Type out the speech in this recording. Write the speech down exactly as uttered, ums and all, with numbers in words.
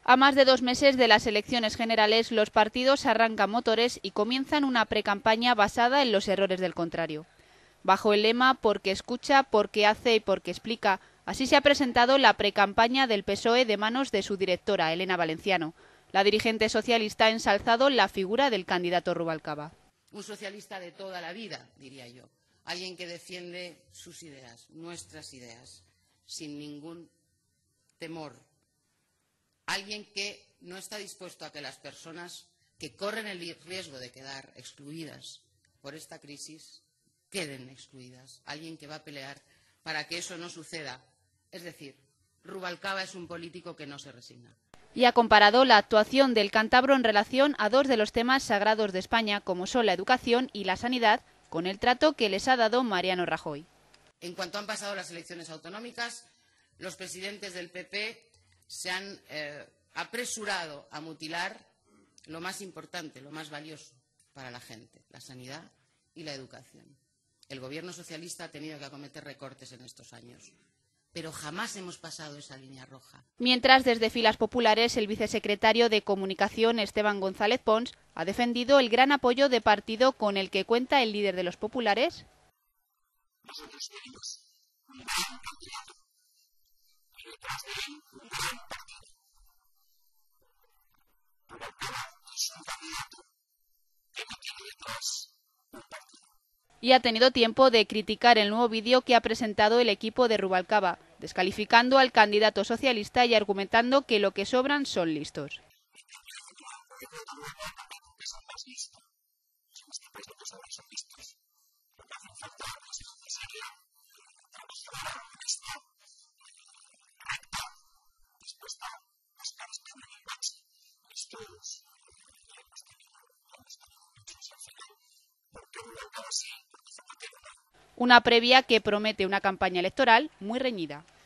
A más de dos meses de las elecciones generales, los partidos arrancan motores y comienzan una precampaña basada en los errores del contrario. Bajo el lema "porque escucha, porque hace y porque explica", así se ha presentado la precampaña del P S O E de manos de su directora, Elena Valenciano. La dirigente socialista ha ensalzado la figura del candidato Rubalcaba. Un socialista de toda la vida, diría yo. Alguien que defiende sus ideas, nuestras ideas, sin ningún temor. Alguien que no está dispuesto a que las personas que corren el riesgo de quedar excluidas por esta crisis queden excluidas. Alguien que va a pelear para que eso no suceda. Es decir, Rubalcaba es un político que no se resigna. Y ha comparado la actuación del cántabro en relación a dos de los temas sagrados de España, como son la educación y la sanidad, con el trato que les ha dado Mariano Rajoy. En cuanto han pasado las elecciones autonómicas, los presidentes del P P se han eh, apresurado a mutilar lo más importante, lo más valioso para la gente, la sanidad y la educación. El gobierno socialista ha tenido que acometer recortes en estos años, pero jamás hemos pasado esa línea roja. Mientras, desde filas populares, el vicesecretario de Comunicación, Esteban González Pons, ha defendido el gran apoyo de partido con el que cuenta el líder de los populares. Nosotros tenemos un gran candidato y detrás de él un gran partido. Rubalcaba es un candidato que no tiene detrás un partido. Y ha tenido tiempo de criticar el nuevo vídeo que ha presentado el equipo de Rubalcaba, descalificando al candidato socialista y argumentando que lo que sobran son listos. Una previa que promete una campaña electoral muy reñida.